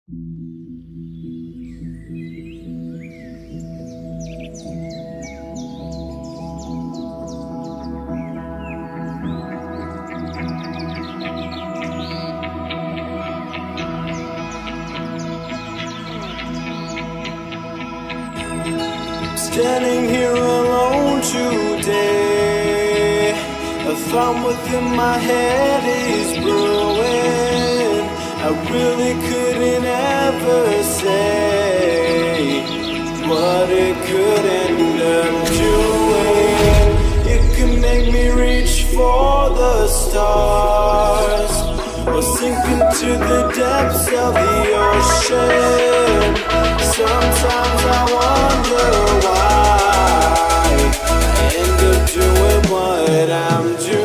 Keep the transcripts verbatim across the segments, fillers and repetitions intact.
Standing here alone today, a thought within my head is brewing. I really couldn't ever say what it could end up doing. It could make me reach for the stars, or sink into the depths of the ocean. Sometimes I wonder why I end up doing what I'm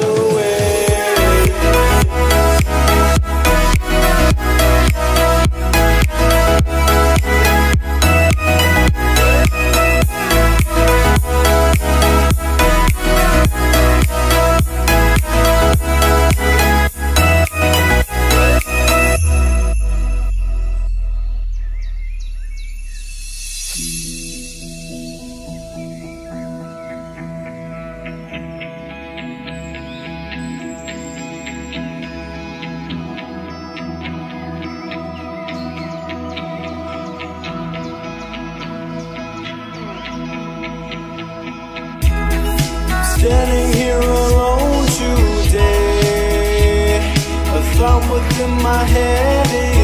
standing here alone today. A thought within my head is